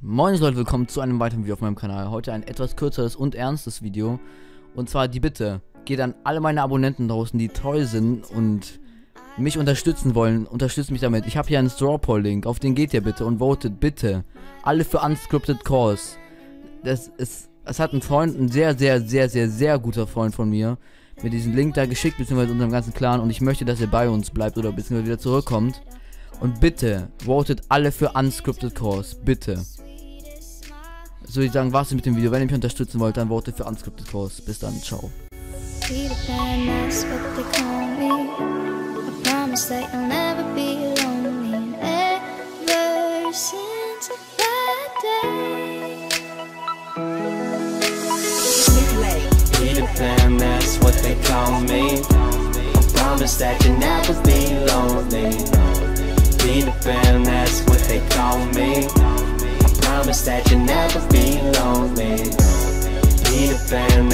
Moin Leute, willkommen zu einem weiteren Video auf meinem Kanal. Heute ein etwas kürzeres und ernstes Video. Und zwar die Bitte, geht an alle meine Abonnenten draußen, die treu sind und mich unterstützen wollen. Unterstützt mich damit. Ich habe hier einen Straw Poll Link, auf den geht ihr bitte und votet bitte. Alle für Unscripted Calls. Es hat ein Freund, ein sehr guter Freund von mir, mir diesen Link da geschickt, beziehungsweise unserem ganzen Clan. Und ich möchte, dass ihr bei uns bleibt oder beziehungsweise wieder zurückkommt. Und bitte, votet alle für Unscripted Calls. Bitte. So, ich sagen, was mit dem Video. Wenn ihr mich unterstützen wollt, dann votet für Unscripted Calls. Bis dann, ciao. Peter Pan, that's what they call me. I promise that you'll never be lonely. Peter Pan, that's what they call me. I promise that you'll never be lonely. Peter Pan,